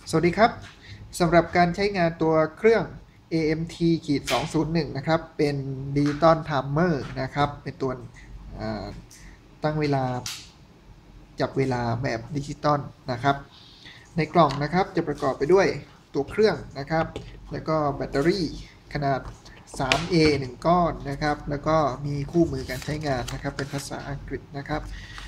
สวัสดีครับสำหรับการใช้งานตัวเครื่อง AMT-201 นะครับเป็นดิจิตอลไทม์เมอร์นะครับเป็นตัวตั้งเวลาจับเวลาแบบดิจิตอลนะครับในกล่องนะครับจะประกอบไปด้วยตัวเครื่องนะครับแล้วก็แบตเตอรี่ขนาด 3A 1 ก้อนนะครับแล้วก็มีคู่มือการใช้งานนะครับเป็นภาษาอังกฤษนะครับ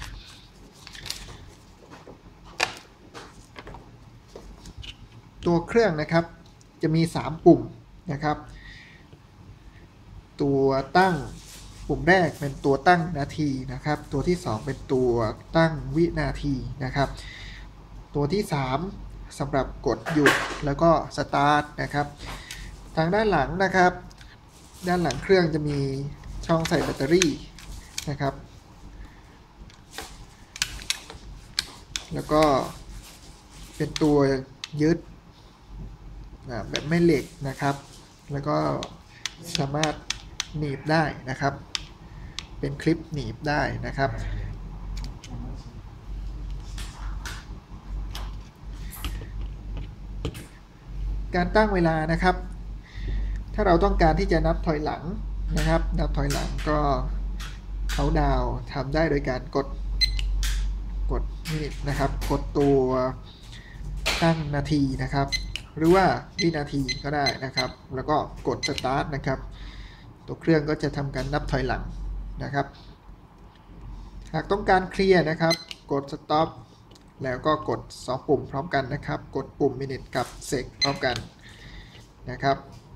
ตัวเครื่องนะครับจะมี3ปุ่มนะครับตัวตั้งปุ่มแรกเป็นตัวตั้งนาทีนะครับตัวที่2เป็นตัวตั้งวินาทีนะครับตัวที่3สำหรับกดหยุดแล้วก็สตาร์ทนะครับทางด้านหลังนะครับด้านหลังเครื่องจะมีช่องใส่แบตเตอรี่นะครับแล้วก็เป็นตัวยึดแบบไม่เหล็กนะครับแล้วก็สามารถหนีบได้นะครับเป็นคลิปหนีบได้นะครับการตั้งเวลานะครับถ้าเราต้องการที่จะนับถอยหลังนะครับนับถอยหลังก็เขาดาวทำได้โดยการกดนี่นะครับกดตัวตั้งนาทีนะครับหรือว่าวินาทีก็ได้นะครับแล้วก็กดสตาร์ทนะครับตัวเครื่องก็จะทำการนับถอยหลังนะครับหากต้องการเคลียร์นะครับกด stop แล้วก็กด2ปุ่มพร้อมกันนะครับกดปุ่ม minute กับ sec พร้อมกันนะครับ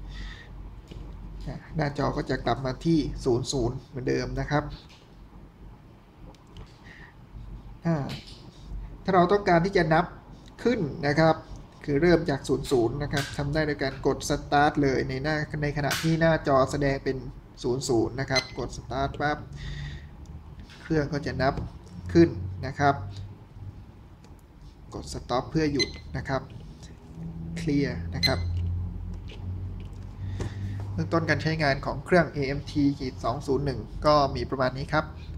หน้าจอก็จะกลับมาที่00เหมือนเดิมนะครับถ้าเราต้องการที่จะนับขึ้นนะครับคือเริ่มจาก00นะครับทำได้โดยการกด start เลยในขณะที่หน้าจอแสดงเป็น00นะครับกด start ปั๊บเครื่องก็จะนับขึ้นนะครับกด stop เพื่อหยุดนะครับเคลียร์นะครับเบื้องต้นการใช้งานของเครื่อง AMT-201 ก็มีประมาณนี้ครับ